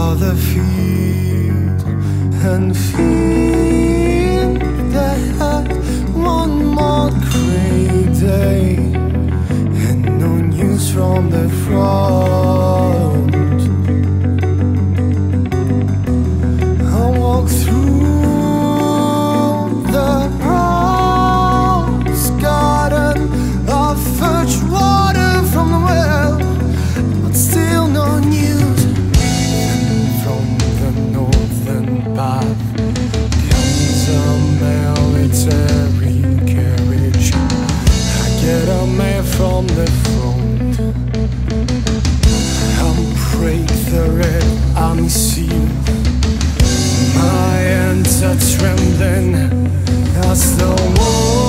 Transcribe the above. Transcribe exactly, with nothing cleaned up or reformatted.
other field and feel that one more great day and no news from the front. I walk through the rose garden, I fetch water from the well, but still no news. And from the northern path comes a military carriage. I get a mail from the front. I'll break the red army seal. My hands are trembling as the war